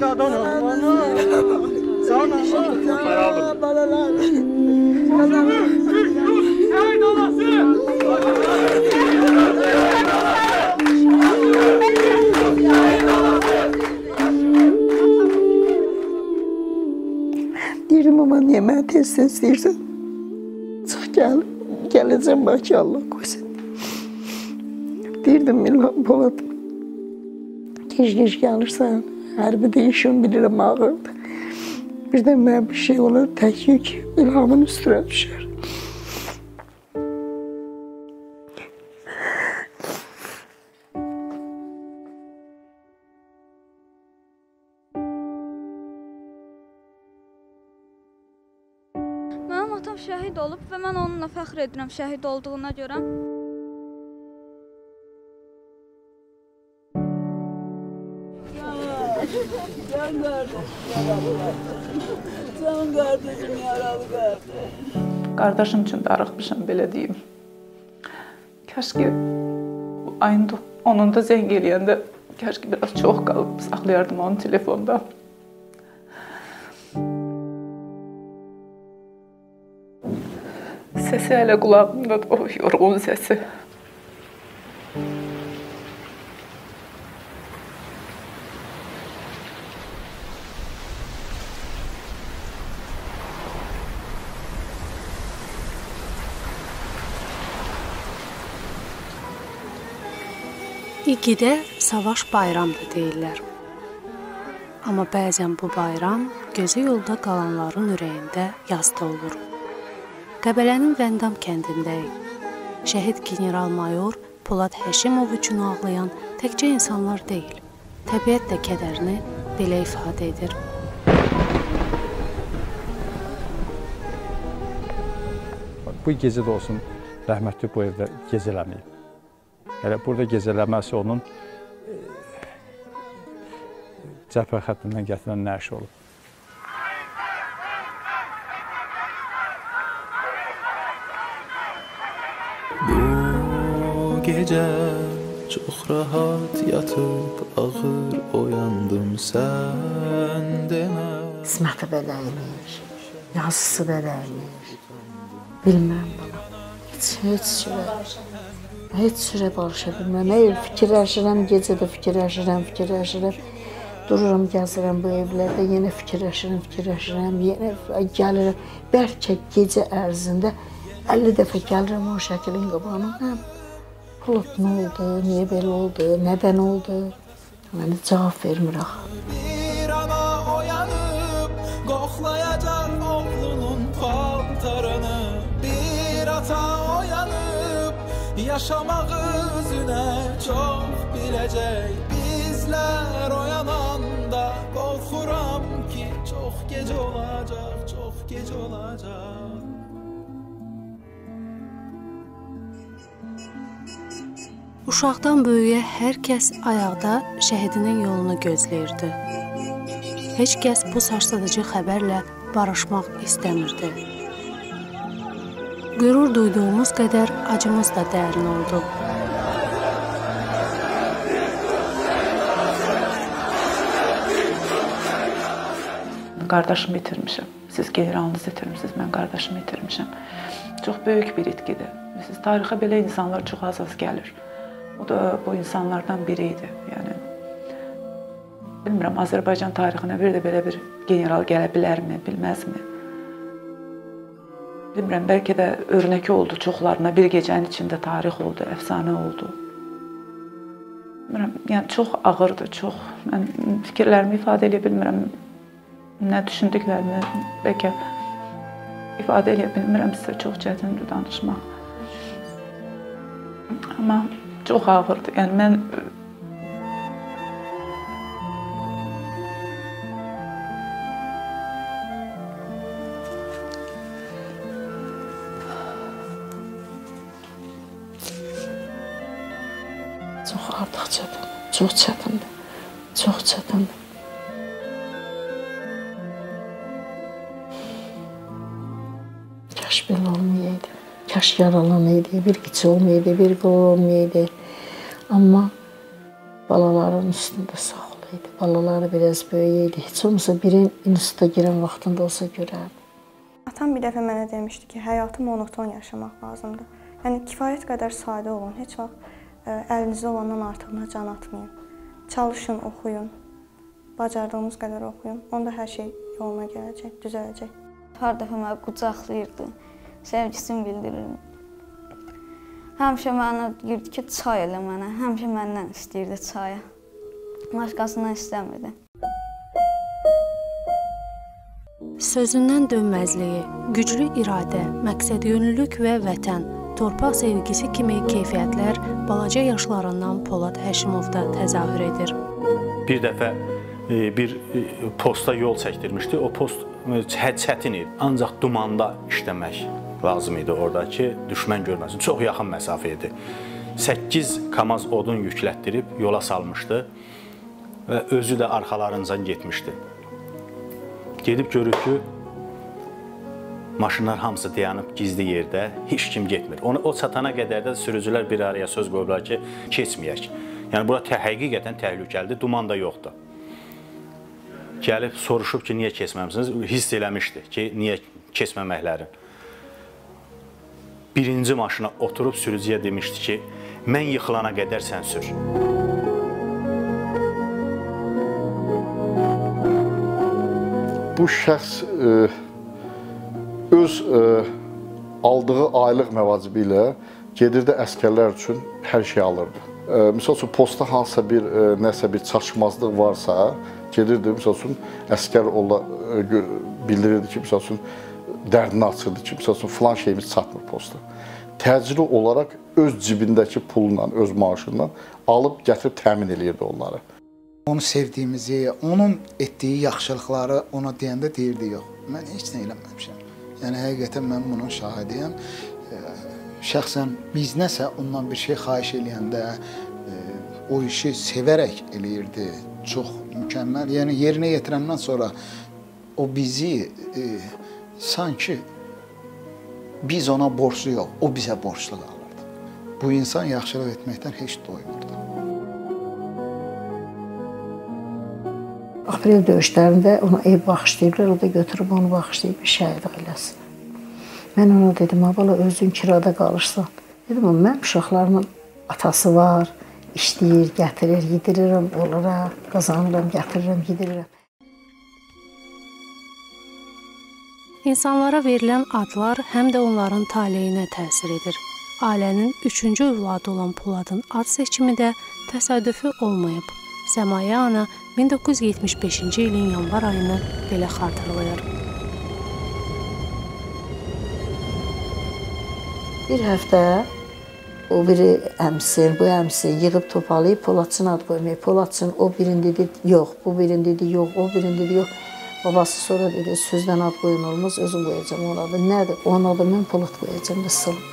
qadınım, ana. Sana, balalar. Şəhid olası! Deyirəm, ama niyə mənə tez-tez deyirsən? Çıx gələcəm, bəlkə Allah qoysun. Deyirdim, İlham Polad, gec-gec gəlirsən, hərbi işim bilirəm ağırdır. Birdən mənə bir şey olur, tək yük İlhamın üstünə düşər. Mənim atam şəhid olub və mən onunla fəxr edirəm şəhid olduğuna görə. Can qardaşım, yaralı qardaş. Qardaşım üçün darıxmışam, belə deyim. Kaş ki, ayın 10'unda zəng eləyəndə, kaş ki, biraz çox qalıb saxlayardım onun telefonda. Səsi hələ qulağımdadır, o yorğun səsi. İgidə savaş bayramdır deyirlər. Amma bəzən bu bayram gözü yolda qalanların ürəyində yazda olur. Qəbələnin Vəndam kəndindəyik. Şəhid general-mayor Polad Həşimov üçün ağlayan təkcə insanlar deyil, təbiət də kədərini belə ifadə edir. Bu gecə də olsun, rəhmətli bu evdə gecələməyib. Yəni, burada gecələməsi onun cəbhə xəttindən gətirən nəşi olub. Bu gecə çox rahat yatıb ağır oyandım sən demə. İsməti belə imiş, yazısı belə imiş. Bilməm bana, heç sürə barışa bilməm. Fikirləşirəm, gecədə fikirləşirəm. Dururam, gəzirəm bu evlərdə, yenə fikirləşirəm, yenə gəlirəm. Bəlkə gecə ərzində 50 dəfə gəlirəm o şəklin qabağına. Polad nə oldu, niyə belə oldu, nədən oldu? Mənə cavab vermir axı. Bir ana oyanıb, qoxlayacaq oğlunun paltarını. Bir ata oyanıb, yaşamaq üzünə çox biləcək. Bizlər oyananda qorxuram ki, çox gec olacaq, çox gec olacaq. Uşaqdan böyüyə hər kəs ayaqda şəhidinin yolunu gözləyirdi. Heç kəs bu sarsıdıcı xəbərlə barışmaq istəmirdi. Qürur duyduğumuz qədər acımız da dərin oldu. Qardaşımı itirmişəm. Siz generalınızı itirmişsiniz, mən qardaşımı itirmişəm. Çox böyük bir itkidir. Siz tarixə belə insanlar çox az gəlir. O da bu insanlardan biri idi. Yəni, bilmirəm, Azərbaycan tarixinə bir də belə bir general gələ bilərmi, bilməzmi? Bilmirəm, bəlkə də örnək oldu çoxlarına, bir gecənin içində tarix oldu, əfsanə oldu. Bilmirəm, yəni çox ağırdır, çox. Mən fikirlərimi ifadə edə bilmirəm, nə düşündüklərimi bəlkə ifadə edə bilmirəm, sizə çox çətindir danışmaq. Amma çox ağırdır, yəni mən Çox artıq çətin, çox çətindir, çox çətindir. Kaş belə olmayaydı, kaş yaralanaydı, bir içi olmayaydı, bir qol olmayaydı. Amma balaların üstündə sağ olaydı. idi. Balaları biraz böyük idi. Heç olmasa birin instituta girən vaxtında olsa görərdim. Atam bir dəfə mənə demişdi ki, həyatı monoton yaşamaq lazımdır. Yəni kifayət qədər sadə olun. Heç vaxt əlinizdə olandan artığına can atmayın. Çalışın, oxuyun. Bacardığınız qədər oxuyun. Onda hər şey yoluna gələcək, düzələcək. Hər dəfə məni qucaqlayırdı, sevgisini bildirirdi. Həmişə mənə deyirdi ki, çay elə mənə. Həmişə məndən istəyirdi çaya. Başqasından istəmirdi. Sözündən dönməzliyi, güclü iradə, məqsədyönlülük və vətən, torpaq sevgisi kimi keyfiyyətlər balaca yaşlarından Polad Həşimovda təzahür edir. Bir dəfə bir posta yol çəkdirmişdi. O post çətin idi. Ancaq dumanda işləmək lazım idi orada ki, düşmən görməsin. Çox yaxın məsafə idi. 8 kamaz odun yüklətdirib yola salmışdı və özü də arxalarıncan getmişdi. Gedib görür ki, maşınlar hamısı dayanıb gizli yerdə, heç kim getmir. O çatana qədər də sürücülər bir araya söz qoyublar ki, keçməyək. Yəni, bura həqiqətən təhlükəlidir, duman da yoxdur. Gəlib soruşub ki, niyə keçməmisiniz? Hiss eləmişdi ki, niyə keçməməklərin. Birinci maşına oturub sürücüyə demişdi ki, mən yıxılana qədər sən sür. Bu şəxs öz aldığı aylıq məvacibi ilə gedirdi əskərlər üçün hər şey alırdı. Misal üçün, postda hansısa bir nəsə bir çatışmazlıq varsa, gedirdi, misal üçün, əskər bildirirdi ki, misal üçün, dərdini açırdı ki, misal üçün, filan şeyimiz çatmır posta. Təcili olaraq öz cibindəki pulla, öz maaşından alıb gətirib təmin edirdi onları. Onu sevdiyimizi, onun etdiyi yaxşılıqları ona deyəndə deyirdi, yox, mən heç nə eləməmişəm. Yəni, həqiqətən mən bunun şahidiyəm. Şəxsən biz nəsə ondan bir şey xahiş eləyəndə o işi sevərək eləyirdi. Çox mükəmməl. Yəni, yerinə yetirəndən sonra o bizi sanki biz ona borçlu yox, o bizə borçlu qalırdı. Bu insan yaxşılıq etməkdən heç doymurdu. Aprel döyüşlərində ona ev bağışlayıblar, o da götürüb onu bağışlayıb şəhidlik eləsin. Mən ona dedim, abala özün kirada qalırsan. Dedim, mənim uşaqlarımın atası var, işləyir, gətirir, yedirirəm onlara, qazanıram, gətirirəm, yedirirəm. İnsanlara verilən adlar həm də onların taleyinə təsir edir. Ailənin 3-cü övladı olan Poladın ad seçimi də təsadüfi olmayıb. Səmaya ana 1975-ci ilin yanvar ayını belə xatırlayır. Bir həftə o biri əmsin, bu əmsin yığıb topalayıb Poladçın ad qoymayıb. Poladçın o birin dedi, yox, bu birin dedi, yox, o birin dedi, yox. Babası sonra dedi, sözdən ad qoyun olmaz, özüm qoyacam onun adı. Nədir? Onun adı mən Polad qoyacam da sılım.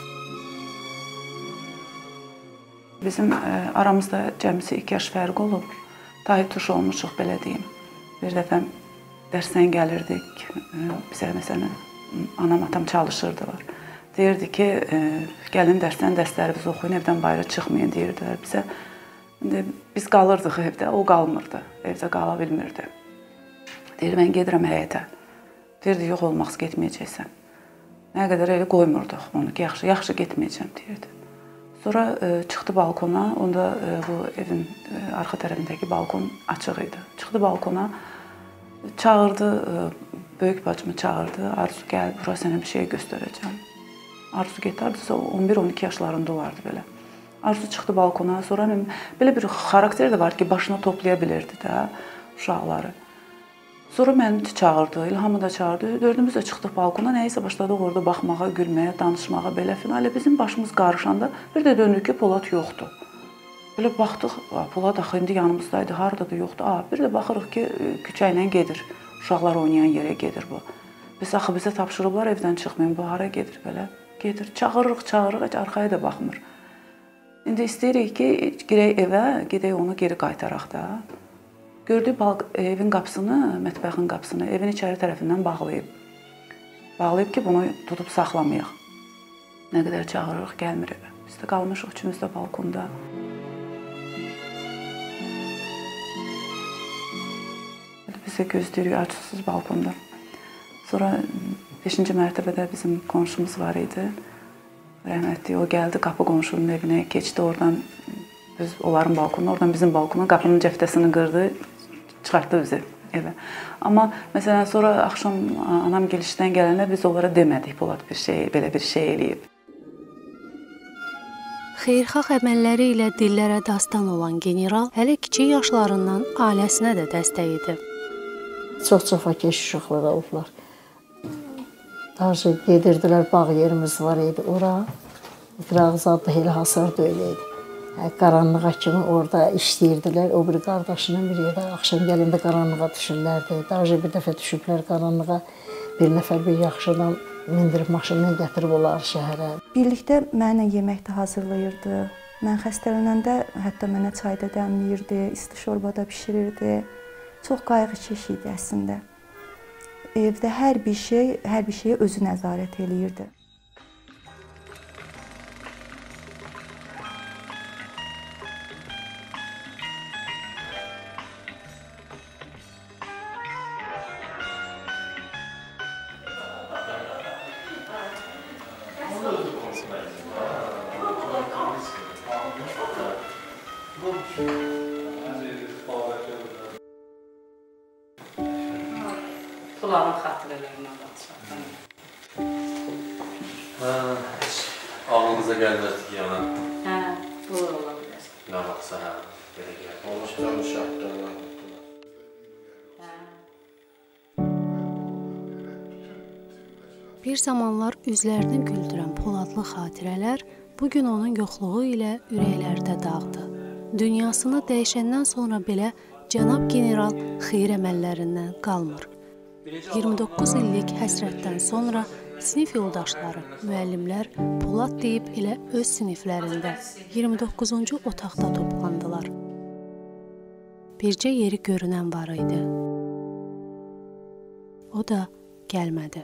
Bizim aramızda cəmisi 2 yaş fərq olub. Dahi tuş olmuşuq, belə deyim. Bir dəfə dərsdən gəlirdik, bizə məsələn, anam, atam çalışırdılar. Deyirdi ki, gəlin dərsdən dərslərimizi oxuyun, evdən bayıra çıxmayın, deyirdilər bizə. Biz qalırdıq evdə, o qalmırdı, evdə qala bilmirdi. Deyir, mən gedirəm həyətə. Deyirdi, yox olmaz, getməyəcəksən. Nə qədər elə qoymurduq onu ki, yaxşı getməyəcəm, deyirdi. Sonra çıxdı balkona, onda bu evin arxa tərəfindəki balkon açıq idi. Çıxdı balkona, çağırdı, böyük bacımı çağırdı, Arzu gəl, bura sənə bir şey göstərəcəm. Arzu getdi, Arzu 11-12 yaşlarında olardı belə. Arzu çıxdı balkona, sonra belə bir xarakter də var ki, başına toplaya bilirdi də uşaqları. Sonra məni çağırdı, İlhamı da çağırdı. Dördümüz də çıxdıq balkona, nəyisə başladıq orada baxmağa, gülməyə, danışmağa belə filan. Bizim başımız qarışanda bir də döndük ki, Polad yoxdur. Belə baxdıq, Polad axı indi yanımızdaydı, haradadır, yoxdur. Bir də baxırıq ki, küçə ilə gedir, uşaqlar oynayan yerə gedir bu. Biz axı bizə tapşırıblar, evdən çıxmayın, bu hara gedir belə. Gedir, çağırırıq, heç arxaya da baxmır. İndi istəyirik ki, girək evə, gedək onu geri qaytaraq da. Gördük evin qapısını, mətbəxin qapısını evin içəri tərəfindən bağlayıb. Bağlayıb ki, bunu tutub saxlamayaq. Nə qədər çağırırıq, gəlmir evə. Biz də qalmışıq üçümüz də balkonda. taksi gözləyirik açıqsız balkonda. Sonra 5-ci mərtəbədə bizim qonşumuz var idi. Rəhmətli, o gəldi qapı qonşunun evinə, keçdi oradan onların balkonuna, oradan bizim balkona qapının cəftəsini qırdı, çıxartdı bizi evə. Amma məsələn sonra axşam anam gəlişdən gələndə biz onlara demədik Polad belə bir şey eləyib. Xeyirxah əməlləri ilə dillərə dastan olan general hələ kiçik yaşlarından ailəsinə də dəstək idi. Çox-çox keş uşaqlar olublar. Darıca gedirdilər, bağ yerimiz var idi ora. İqrağız adlı elə hasar da elə idi. Qaranlığa kimi orada işləyirdilər. O bir qardaşının bir yerdə axşam gələndə qaranlığa düşürlərdi. Darıca bir dəfə düşüblər qaranlığa. Bir nəfər bir yaxşı adam mindirib maşınla gətirib onları şəhərə. Birlikdə mənə yemək də hazırlayırdı. Mən xəstələnəndə hətta mənə çay da dəmləyirdi, isti şorba da bişirirdi. Çox qayğıkeş idi əslində. Evdə hər bir şeyə özü nəzarət eləyirdi. Bunların xatirələrinə baxsaq. Ağlınıza gəlməzdi ki, yana? Hə, bu ola bilər. Nə baxsa, hə, belə gəlir. Olmuşdan şartlarla. Bir zamanlar üzlərini güldürən Poladlı xatirələr bugün onun yoxluğu ilə ürəklərdə dağdı. Dünyasını dəyişəndən sonra belə cənab general xeyir əməllərindən qalmır. 29 illik həsrətdən sonra sinif yoldaşları, müəllimlər Polad deyib elə öz siniflərində 29-cu otaqda toplandılar. Bircə yeri görünən var idi. O da gəlmədi.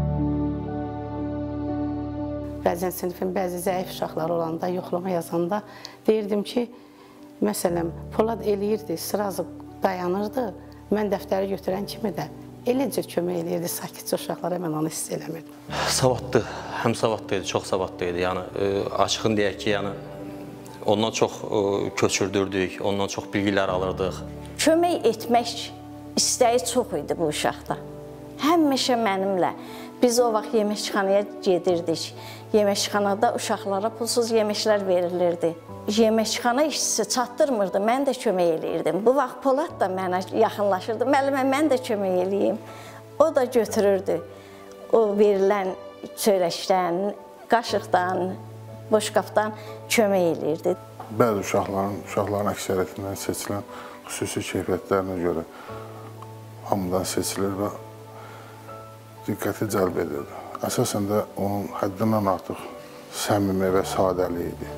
Bəzən sinifin bəzi zəif uşaqları olanda, yoxlama yazanda deyirdim ki, məsələn, Polad eləyirdi, sırazı dayanırdı, mən dəftəri götürən kimi də eləcə kömək eləyirdi, sakitcə uşaqlara mən onu hiss eləmirdim. Savadlı, həm savadlı idi, çox savadlı idi. Yəni, açıqın deyək ki, yəni, ondan çox köçürdürdük, ondan çox bilgilər alırdıq. Kömək etmək istəyi çox idi bu uşaqda. Həmişə mənimlə. Biz o vaxt yeməkxanaya gedirdik. Yeməkxanada uşaqlara pulsuz yeməklər verilirdi. Yeməkxana işçisi çatdırmırdı, mən də kömək eləyirdim. Bu vaxt Polad da mənə yaxınlaşırdı. Müəllimə, mən də kömək eləyim. O da götürürdü. O verilən çörəkdən, qaşıqdan, boşqabdan kömək eləyirdi. Bəzi uşaqların əksəriyyətindən seçilən xüsusi keyfiyyətlərinə görə hamıdan seçilir və diqqəti cəlb edirdi. Əsasən də onun həddindən artıq səmimi və sadəli idi.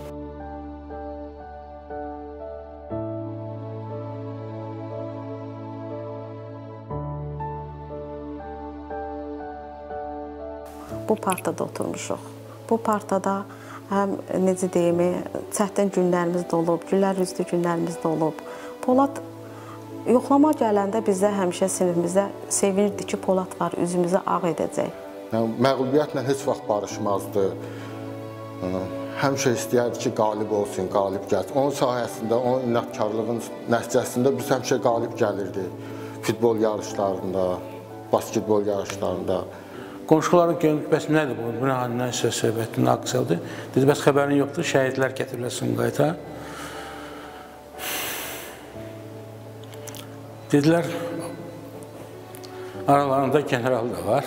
Bu partada oturmuşuq. Bu partada həm, necə deyim, çətin günlərimiz də olub, gülər üzlü günlərimiz də olub. Polad yoxlama gələndə bizdə həmişə sinifimizdə sevinirdi ki, Polad var, üzümüzü ağ edəcək. Yəni, məğlubiyyətlə heç vaxt barışmazdı. Həmişə istəyərdi ki, qalib olsun, qalib gəlsin. Onun sayəsində, onun inatkarlığın nəticəsində biz həmişə qalib gəlirdi. Futbol yarışlarında, basketbol yarışlarında. Qonşuların görmüş, bəs nədir bu? Bu nəsə söhbətin aksıldı. Dedi, bəs xəbərin yoxdur, şəhidlər gətirilir Sumqayıta. Dedilər, aralarında general da var.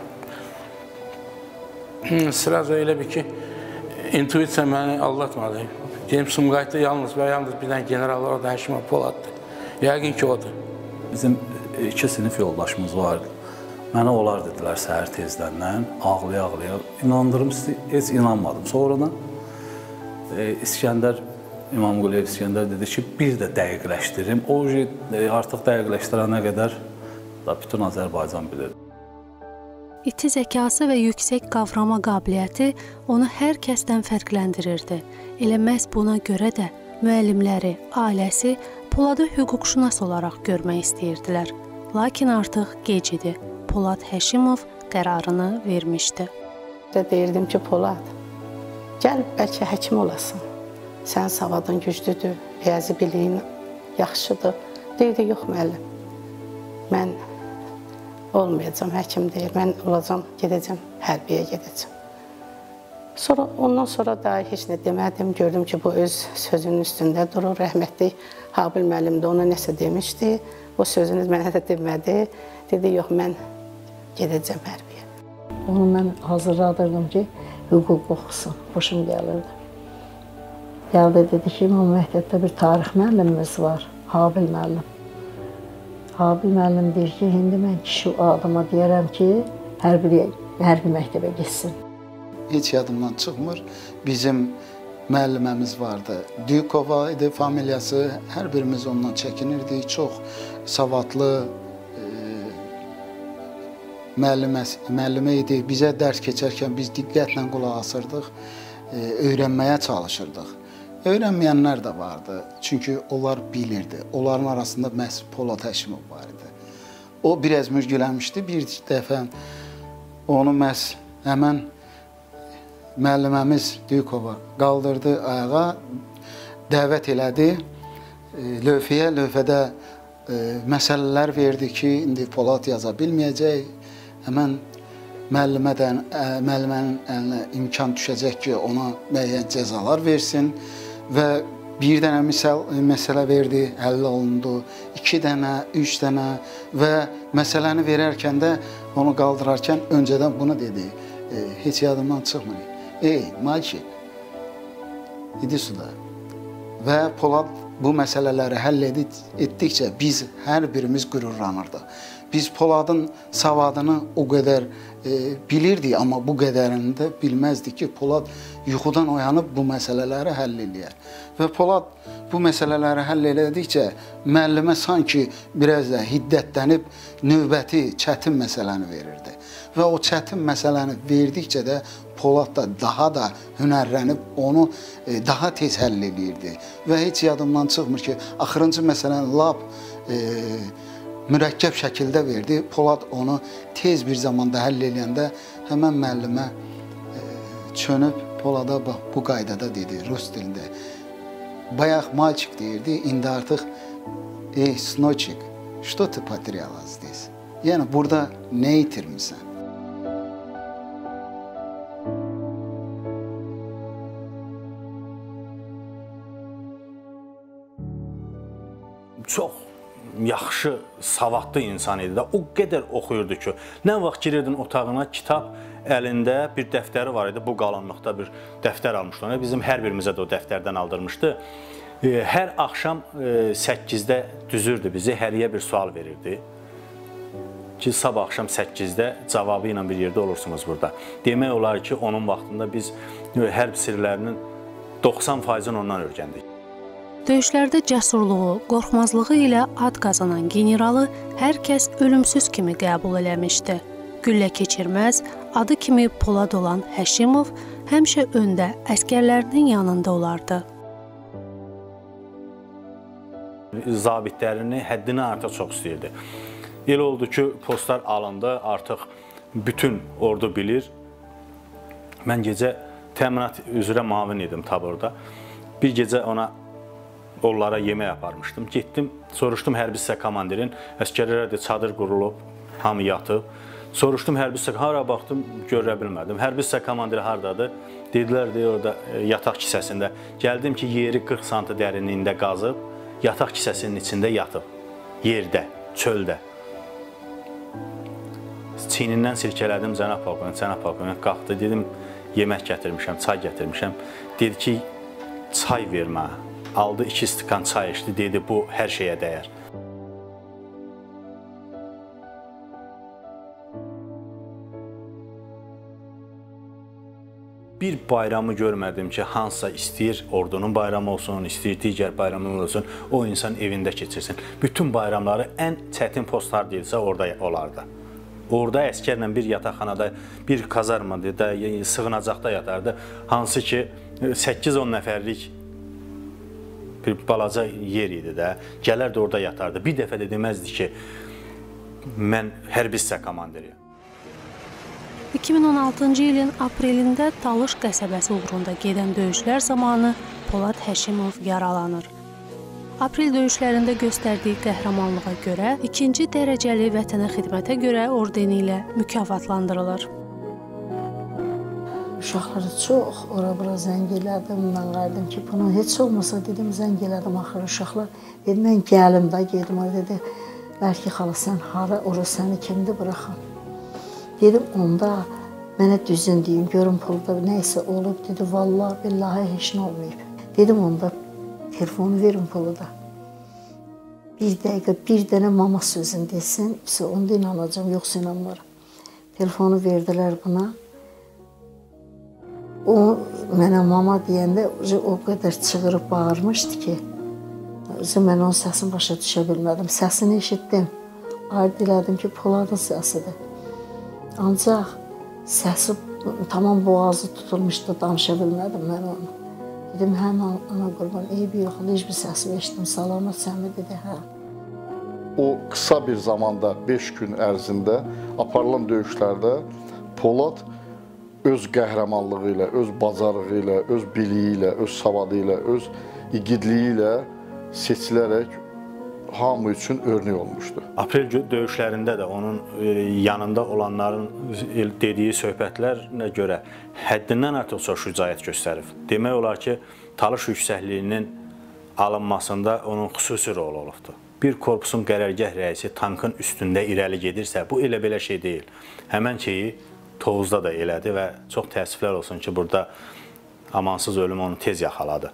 Sıraz öyle bir ki, intuisiya məni aldatmadı. Deyim, Sumqayıtda yalnız və yalnız bir dənə general var, o da Həşimov Poladdır. Yəqin ki, odur. Bizim 2 sinif yoldaşımız vardı. Mənə onlar dedilər səhər tezdəndən, ağlaya-ağlaya. İnandırım, heç inanmadım. Sonradan İskəndər, İmamquliyev İskəndər dedi ki, bir də dəqiqləşdirim. O artıq dəqiqləşdirənə qədər bütün Azərbaycan bilir. İti zəkası və yüksək qavrama qabiliyyəti onu hər kəsdən fərqləndirirdi. Elə məhz buna görə də müəllimləri, ailəsi Poladı hüquqşünas olaraq görmək istəyirdilər. lakin artıq gec idi. Polad Həşimov qərarını vermişdi. Deyirdim ki, Polad, gəl bəlkə həkim olasan. Sənin savadın güclüdür, riyazi biliyin yaxşıdır. Deyirdi, yox müəllim, mən olmayacam, həkim deyir, mən olacam, gedəcəm, hərbiyə gedəcəm. Ondan sonra da heç nə demədim, gördüm ki, bu öz sözünün üstündə durur. Rəhmətli Habil müəllim də ona nəsə demişdi, o sözünü mənə də demədi. Dedi, yox, mən gedəcəm hərbiyə. Onu mən hazırladırdım ki, hüquq oxusun, xoşum gəlirdi. Gəldi, dedi ki, o məktəbdə bir tarix müəllimimiz var, Habil müəllim. Habil müəllim deyir ki, indi mən kişi adama deyərəm ki, hərbi məktəbə getsin. Heç yadımdan çıxmır, bizim müəlliməmiz vardı. Dykova idi familiyası, hər birimiz ondan çəkinirdik. Çox savadlı müəllimə idi. Bizə dərs keçərkən biz diqqətlə qulaq asırdıq, öyrənməyə çalışırdıq. Öyrənməyənlər də vardı, çünki onlar bilirdi. Onların arasında məhz Polad Həşimov var idi. O biraz mürgüləmişdi. Bir dəfə onu məhz həmən müəlliməmiz Dykova qaldırdı ayağa, dəvət elədi lövhəyə. Lövhədə məsələlər verdi ki, indi Polad yaza bilməyəcək. Həmən müəllimənin əlinə imkan düşəcək ki, ona müəyyən cəzalar versin və bir dənə məsələ verdi, həll olundu, 2 dənə, 3 dənə və məsələni verərkən də onu qaldırarkən öncədən bunu dedi, heç yadımdan çıxmır. Ey, mальчик, idi suda. Və Polad bu məsələləri həll etdikcə biz hər birimiz qürurlanırdıq. Biz Poladın savadını o qədər bilirdik, amma bu qədərini də bilməzdik ki, Polad yuxudan oyanıb bu məsələləri həll eləyər. Və Polad bu məsələləri həll elədikcə müəllimə sanki biraz da hiddətlənib növbəti çətin məsələni verirdi. Və o çətin məsələni verdikcə də Polad da daha da hünərlənib onu daha tez həll eləyirdi. Və heç yadımdan çıxmır ki, axırıncı məsələni lap mürəkkəb şəkildə verdi. Polad onu tez bir zamanda həll eləyəndə həmən müəllimə çönüb Polada bu qaydada dedi, rus dilində. Bayaq mальчик deyirdi, indi artıq ey, snoçik, что ты потеряла здесь? Yəni, burada nə itirmisən? Çox yaxşı, savadlı insan idi də. O qədər oxuyurdu ki, nə vaxt girirdin otağına, kitab əlində bir dəftəri var idi. Bu qalınlıqda bir dəftər almışdı. Bizim hər birimizə də o dəftərdən aldırmışdı. Hər axşam 8-də düzürdü bizi, həriyə bir sual verirdi. Ki, sabah axşam 8-də cavabı ilə bir yerdə olursunuz burada. Demək olar ki, onun vaxtında biz hərb sirlərinin 90%-ni ondan öyrəndik. Döyüşlərdə cəsurluğu, qorxmazlığı ilə ad qazanan generalı hər kəs ölümsüz kimi qəbul eləmişdi. Güllə keçirməz, adı kimi Polad olan Həşimov həmişə öndə, əskərlərinin yanında olardı. Zabitlərini həddindən artıq çox istəyirdi. Elə oldu ki, postlar alındı, artıq bütün ordu bilir. Mən gecə təminat üzrə mavin idim taborda. Bir gecə onlara yemək aparmışdım. Getdim, soruşdum hərbi hissə komandirin, əskərlərə də çadır qurulub, hamı yatıb. Soruşdum hərbi hissə, hara baxdım, görə bilmədim. Hərbi hissə komandiri hardadır? Dedilər, orada yataq kisəsində. Gəldim ki, yeri 40 sm dərinliyində qazıb, yataq kisəsinin içində yatıb, yerdə, çöldə. Çiynindən silkələdim, cənab polkovnik qalxdı, dedim, yemək gətirmişəm, çay gətirmişəm. Dedi ki, çay vermə. Aldı 2 stikan çay içdi, dedi, bu hər şeyə dəyər. Bir bayramı görmədim ki, hansısa istəyir ordunun bayramı olsun, istəyir digər bayramı olsun, o insan evində keçirsin. Bütün bayramları ən çətin postlar deyilsə orada olardı. Orada əskərlə bir yataqxanada, bir kazarmada, sığınacaqda yatardı. Hansı ki, 8-10 nəfərlik bir balaca yer idi də, gələrdi orada yatardı. Bir dəfə də deməzdi ki, mən hərbi hissə komandiriyəm. 2016-cı ilin aprelində Talış qəsəbəsi uğrunda gedən döyüşlər zamanı Polad Həşimov yaralanır. Aprel döyüşlərində göstərdiyi qəhrəmanlığa görə 2-ci dərəcəli vətənə xidmətə görə ordeni ilə mükafatlandırılır. Uşaqları çox ora-bura zəng elədim, mən qaydım ki, bunu heç olmasa dedim, zəng elədim axırı uşaqlar. Dedim, mən gəlim də, gedim, o dedi, bəlkə xala sən hara, ora səni kimdir bıraxam. Dedim, onda mənə düzün deyin, görün pulda nəysə olub, dedi, vallahi, billahi, heç nə olmayıb. Dedim, onda telefonu verin pulu da. Bir dəqiqə, bir dənə mama sözün desin, onda inanacağım, yoxsa inanmaram. Telefonu verdilər buna. O, mənə mama deyəndə o qədər çığırıb bağırmışdı ki, mən onun səsini başa düşə bilmədim. Səsini eşitdim, ayrı elədim ki, Poladın səsidir. Ancaq səsi tamam boğazı tutulmuşdu, danışa bilmədim mən onu. Dedim, həm ana qurban, eybi yox, heç bir səsini eşitdim, salamat sənmi dedi, hə. O qısa bir zamanda, 5 gün ərzində aparılan döyüşlərdə Polad öz qəhrəmanlığı ilə, öz bacarığı ilə, öz biliyi ilə, öz savadı ilə, öz igidliyi ilə seçilərək hamı üçün örnek olmuşdu. Aprel döyüşlərində də onun yanında olanların dediyi söhbətlərə görə həddindən artıq çox şücaət göstərib. Demək olar ki, Talış yüksəkliyinin alınmasında onun xüsusi rolu olubdur. Bir korpusun qərargah rəisi tankın üstündə irəli gedirsə, bu elə belə şey deyil. Həmən şeyi Tovuzda da elədi və çox təəssüflər olsun ki, burada amansız ölüm onu tez yaxaladı.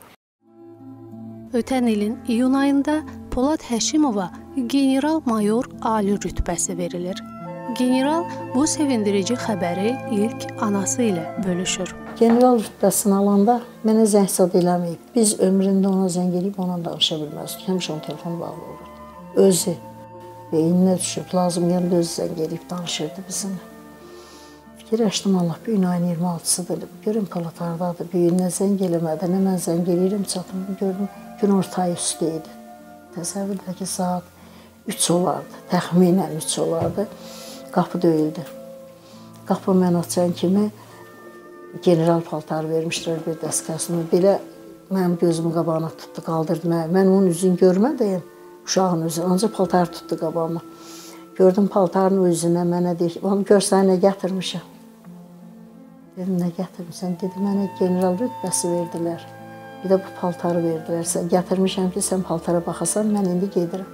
Ötən ilin iyun ayında Polad Həşimova general-mayor ali rütbəsi verilir. General bu sevindirici xəbəri ilk anası ilə bölüşür. General rütbəsini alanda mənə zəng sad eləməyib. Biz ömründə ona zəng eləyib, ona danışa bilməzdik. Həmişə onun telefonu bağlı olurdu. Özü beyninə düşüb, lazım yerində özü zəng eləyib danışırdı bizimlə. Fikirləşdim, Allah, bu gün ayın 26-sıdır. Görüm Polad hardadır, bir günə zəng eləmədən, mən zəng eləyirəm, çatım, gördüm, gün ortayı üstü idi. Təsəvvürdə ki, saat 3 olardı, təxminən 3 olardı. Qapı döyüldü. Qapı mən açan kimi general paltarı vermişdilər bir dəskəsini. Belə mənim gözümü qabağına tutdu, qaldırdı. Mən onun üzünü görmədiyim, uşağın üzünü, ancaq paltarı tutdu qabağıma. Gördüm paltarın üzünə, mənə deyir, onu görsən nə gətirmişəm. Dedim, nə gətirmişsən? Dedi, mənə general rütbəsi verdilər. Bir də bu paltarı verdilər. Gətirmişəm ki, sən paltara baxasan, mən indi gedirəm.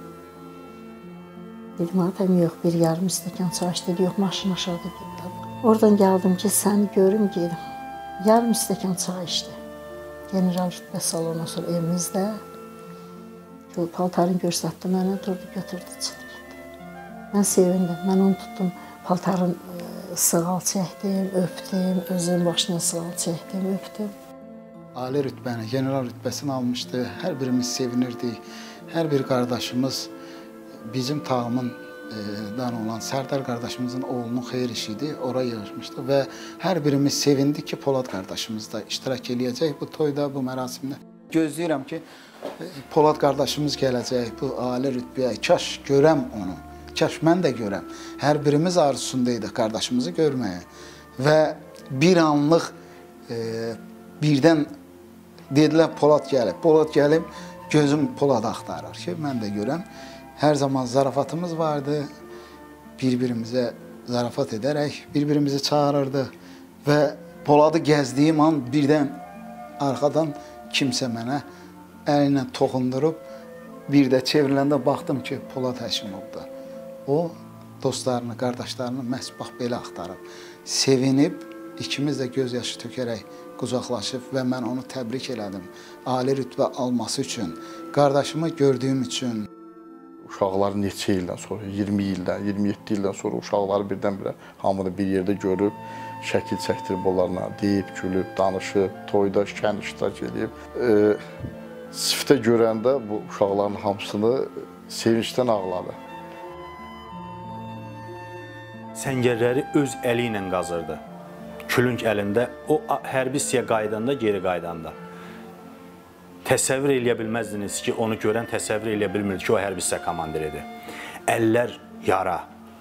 Dedim, adam yox, bir yarım stəkan çay iç. Dedi, yox, maşın aşağıda gedirəm. Oradan gəldim ki, səni görüm, gedim. Yarım stəkan çay içdi. General rütbəsi alandan sonra evimizdə. Paltarını göstərdi mənə, durdu, götürdü, çıxdı. Mən sevindim, mən onu tutdum, paltarın sığal çəkdim, öpdüm, özünün başına sığal çəkdim, öpdüm. Ali rütbəni, general rütbəsini almışdı, hər birimiz sevinirdik. Hər bir qardaşımız bizim tağımdan olan Sərdar qardaşımızın oğlunun xeyir işiydi, ora yığışmışdı və hər birimiz sevindik ki, Polad qardaşımız da iştirak eləyəcək bu toyda, bu mərasimdə. Gözləyirəm ki, Polad qardaşımız gələcək bu ali rütbəyə, kaş görəm onu. Kaş mən də görəm. Hər birimiz arzusundaydı qardaşımızı görməyə. Və bir anlıq birdən dedilər Polad gəlib. Polad gəlib, gözüm Poladı axtarır ki, mən də görəm. Hər zaman zarafatımız vardı. Bir-birimizə zarafat edərək, bir-birimizi çağırırdı. Və Poladı gəzdiyim an birdən arxadan kimsə mənə əli ilə toxundurub, bir də çevriləndə baxdım ki, Polad Həşimovdur. O, dostlarını, qardaşlarını məhz bax belə axtarıb. Sevinib, ikimiz də göz yaşı tökərək qucaqlaşıb və mən onu təbrik elədim. Ali rütbə alması üçün, qardaşımı gördüyüm üçün. Uşaqları neçə ildən sonra, 20 ildən, 27 ildən sonra uşaqları birdən-birə hamını bir yerdə görüb, şəkil çəkdirib onlarla, deyib, gülüb, danışıb, toyda şən iştirak edib. Sifdə görəndə bu uşaqların hamısını sevincdən ağladı. Səngərləri öz əli ilə qazırdı. Külünk əlində, o hərbi hissəyə qaydanda, geri qaydanda. Təsəvvür eləyə bilməzdiniz ki, onu görən təsəvvür eləyə bilmirdi ki, o hərbi hissə komandiridir. Əllər yara,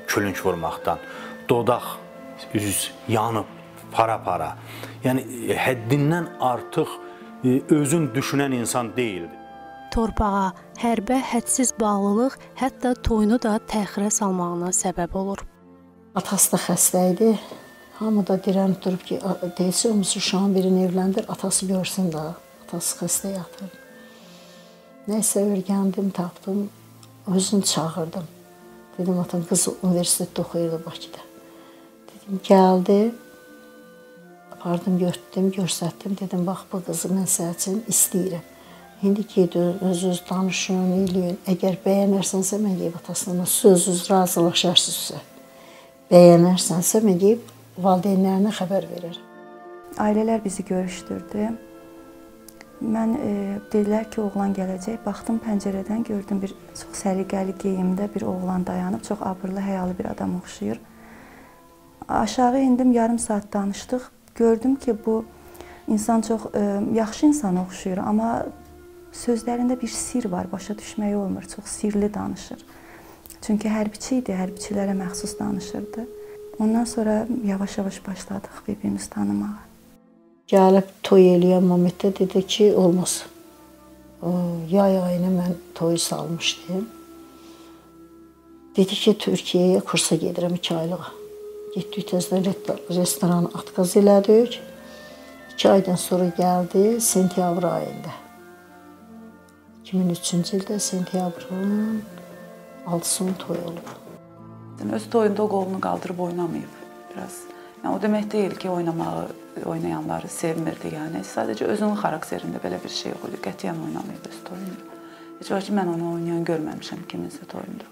külünç vurmaqdan, dodaq, üz yanıb, para-para. Yəni həddindən artıq özün düşünən insan deyildi. Torpağa, hərbə hədsiz bağlılıq hətta toyunu da təxirə salmağına səbəb olur. Atası da xəstə idi. Hamı da dirənib durub ki, deyilsə olmuş uşağın birini evləndir, atası görsün də. Atası xəstə yatır. Nəysə örgəndim, tapdım, özünü çağırdım. Dedim, atam qız universitetdə oxuyurdu Bakıda. Dedim, gəldi, apardım, götürdüm, göstərdim. Dedim, bax, bu qızı mən sənin üçün istəyirəm. İndi gedin, öz-öz danışın, eləyin. Əgər bəyənərsənsə, mən deyib atasına söz-öz razılaşarsınızsa. Bəyənərsənsə, mən deyib valideynlərinə xəbər verir. Ailələr bizi görüşdürdü. Mən dedilər ki, oğlan gələcək. Baxdım pəncərədən, gördüm bir çox səliqəli geyimdə bir oğlan dayanıb, çox abırlı, həyalı bir adam oxşayır. Aşağı indim, yarım saat danışdıq. Gördüm ki, bu insan çox yaxşı insana oxşayır, amma sözlərində bir sir var, başa düşmək olmur, çox sirli danışır. Çünki hərbiçi idi, hərbiçilərə məxsus danışırdı. Ondan sonra yavaş-yavaş başladıq bir-birimizi tanımağa. Gəlib toy eləyən momentdə dedi ki, olmaz. Yay ayına mən toyu salmışdım. Dedi ki, Türkiyəyə kursa gedirəm 2 aylığa. Getdik təzdən restoranı atqaz elədik. 2 aydan sonra gəldi, sentyabr ayında. 2003-cü ildə sentyabrın 6-sının toyu olub. Öz toyunda o qolunu qaldırıb oynamayıb biraz. Yəni, o demək deyil ki, oynayanları sevmirdi. Yəni, sadəcə özünün xarakterində belə bir şey yox idi. Qətiyyən oynamayıb öz toyunda. Heç var ki, mən onu oynayan görməmişəm kiminsə toyunda.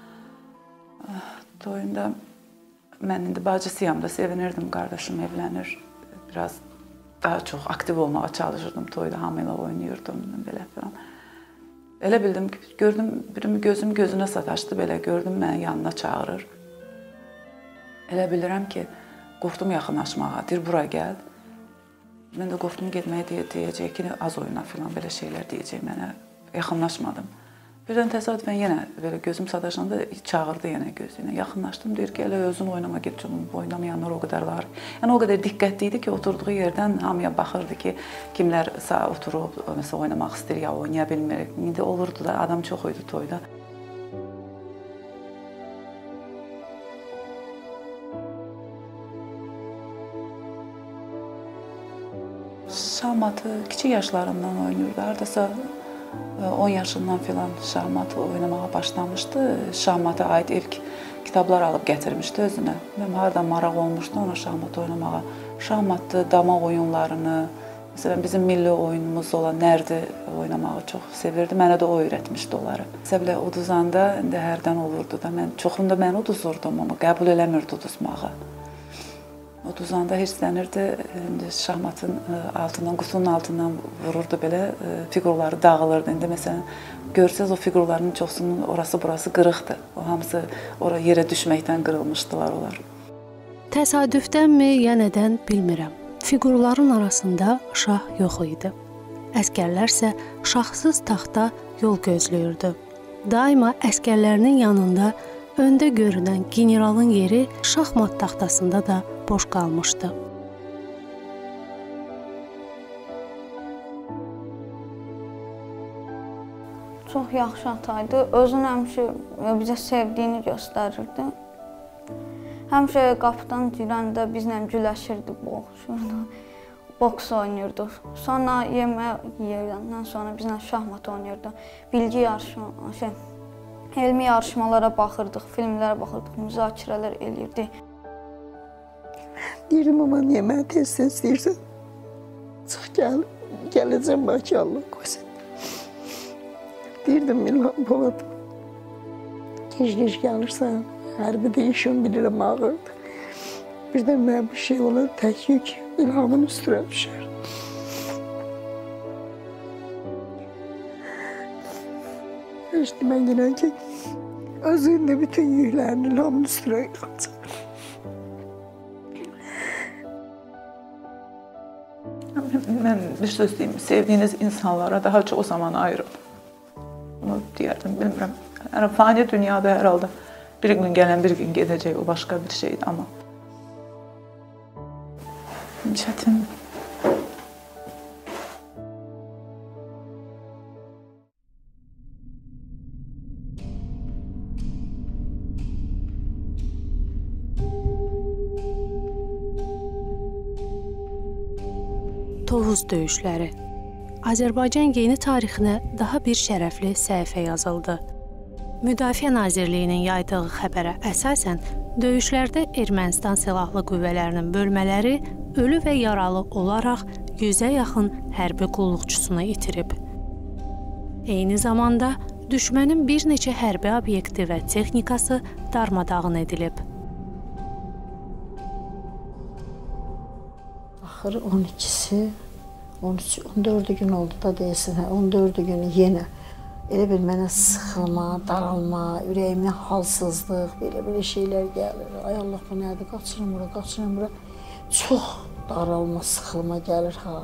Toyunda mən indi bacısıyam da sevinirdim, qardaşım evlənir. Biraz daha çox aktiv olmağa çalışırdım toyda, hamıyla oynayırdım belə falan. Elə bildim ki, gördüm, gözüm gözünə sataşdı belə, gördüm məni yanına çağırır. Elə bilirəm ki, qorxdum yaxınlaşmağa, deyir, bura gəl. Mən də qorxdum getməyə deyəcək ki, az oyna filan belə şeylər deyəcək mənə, yaxınlaşmadım. Birdən təsadüfən yenə belə gözüm sataşanda çağırdı yenə gözünə. Yaxınlaşdım, deyir ki, elə özün oynama get, oynamayanlar o qədərlər. Yəni o qədər diqqətli idi ki, oturduğu yerdən hamıya baxırdı ki, kimlər sağ oturub, məsələn, oynamaq istəyir ya oynaya bilmir. İndi olurdu da, adam çox idi toyda. Şahmatı kiçik yaşlarından oynayırdı. Hardasa 10 yaşından filan şahmatı oynamağa başlamışdı. Şahmata aid ilk kitablar alıb gətirmişdi özünə. Mən haradan maraq olmuşdu ona şahmat oynamağa. Şahmatlı dama oyunlarını, məsələn bizim milli oyunumuz olan nərdi oynamağı çox sevirdi. Mənə də o öyrətmişdi onları. Məsələn, uduzanda indi hərdən olurdu da, çoxunda mən uduzurdum, amma qəbul eləmirdi uduzmağı. Uduzanda hirslənirdi, şahmatın altından, qutunun altından vururdu belə, fiqurları dağılırdı. İndi məsələn, görsəz o fiqurların çoxsunun orası-burası qırıqdır. O hamısı yerə düşməkdən qırılmışdılar onlar. Təsadüfdənmi, ya nədən bilmirəm. Fiqurların arasında şah yox idi. Əskərlərsə şahsız taxta yol gözləyirdi. Daima əskərlərinin yanında öndə görünən generalın yeri şahmat taxtasında da boş qalmışdı. Çox yaxşı ataydı. Özünü həmişə bizə sevdiyini göstərirdi. Həmişə qapıdan girəndə bizlə güləşirdi, boğuşurdu. Boks oynayırdı. Sonra yemək yeyəndən sonra bizlə şahmat oynayırdı. Bilgi yarışması, elmi yarışmalara baxırdıq, filmlərə baxırdıq, müzakirələr eləyirdik. Deyirəm, ama niyə mən tez-tez deyirsən? Çıx gəl, gələcəm Bakı, Allah qoysun. Deyirdim, İlham Polad, gec-gec gəlirsən, hərbidə işim bilirəm ağırdır. Birdən mənə bir şey olur, tək yük İlhamın üstünə düşər. İşte mən gələn ki, özündə bütün yüklərini İlhamın üstünə yıxacaq. Mən bir söz deyim, sevdiyiniz insanlara daha çox zaman ayırın. Bunu deyərdim, bilmirəm. Yəni, fani dünyada hər halda Bir gün gələn, bir gün gedəcək, o başqa bir şeydir, amma çətin. Tovuz döyüşləri. Azərbaycan yeni tarixinə daha bir şərəfli səhifə yazıldı. Müdafiə Nazirliyinin yaydığı xəbərə əsasən, döyüşlərdə Ermənistan silahlı qüvvələrinin bölmələri ölü və yaralı olaraq 100-ə yaxın hərbi qulluqçusunu itirib. Eyni zamanda, düşmənin bir neçə hərbi obyekti və texnikası darmadağın edilib. Axırı 12-si, 14 gün oldu da deyilsin, 14 günü yenə elə bir mənə sıxılma, daralma, ürəyimdən halsızlıq, belə şeylər gəlir. Ay Allah, bu nədir? Qaçıram bura, qaçıram bura. Çox daralma, sıxılma gəlir ha.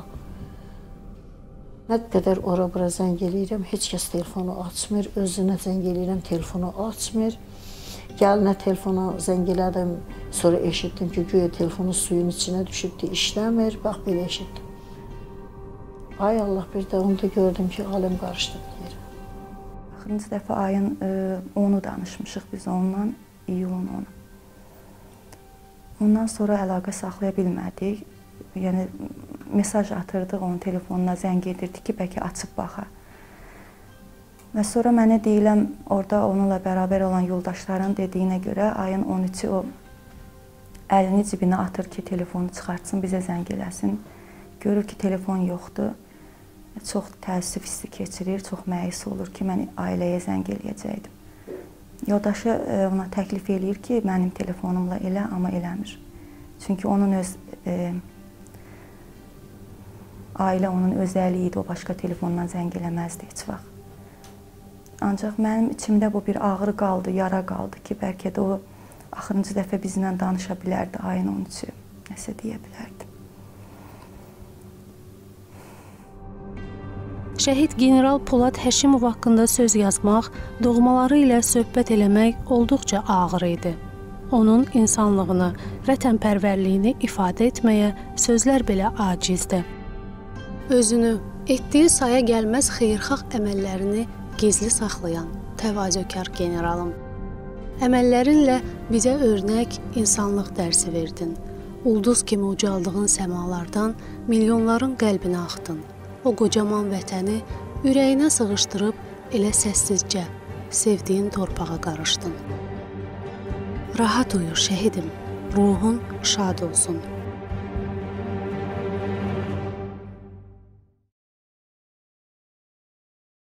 Nə qədər ora-bura zəng eləyirəm, heç kəs telefonu açmır, özünə zəng eləyirəm, telefonu açmır. Gəlinə telefona zəng elədim, sonra eşitdim ki, güya telefonu suyun içinə düşübdür, işləmir, bax belə eşitdim. Ay Allah, bir də onu da gördüm ki, aləm qarışdı deyir. Axırıncı dəfə ayın 10-u danışmışıq biz onunla, iyulun 10-u. Ondan sonra əlaqə saxlaya bilmədik. Yəni, mesaj atırdıq onun telefonuna, zəng edirdik ki, bəlkə açıb baxa. Və sonra mənə deyiləm, orada onunla bərabər olan yoldaşların dediyinə görə ayın 13-ü o əlini cibinə atır ki, telefonu çıxartsın, bizə zəng eləsin. Görür ki, telefon yoxdur. Çox təəssüf hissi keçirir, çox məyus olur ki, mən ailəyə zəng eləyəcəkdim. Yoldaşı ona təklif eləyir ki, mənim telefonumla elə, amma eləmir. Çünki onun ailə onun özəlliyi idi, o başqa telefondan zəng eləməzdi heç vaxt. Ancaq mənim içimdə bu bir ağrı qaldı, yara qaldı ki, bəlkə də o axırıncı dəfə bizimlə danışa bilərdi, ayın 13-ü, nəsə deyə bilərdi. Şəhid general Polad Həşimov haqqında söz yazmaq, doğmaları ilə söhbət eləmək olduqca ağır idi. Onun insanlığını, vətənpərvərliyini ifadə etməyə sözlər belə acizdir. Özünü, etdiyi saya gəlməz xeyirxah əməllərini gizli saxlayan təvazökar generalım. Əməllərinlə bizə örnək insanlıq dərsi verdin. Ulduz kimi ucaldığın səmalardan milyonların qəlbinə axdın. O qocaman vətəni ürəyinə sığışdırıb elə səssizcə sevdiyin torpağa qarışdın. Rahat uyu şəhidim, ruhun şad olsun.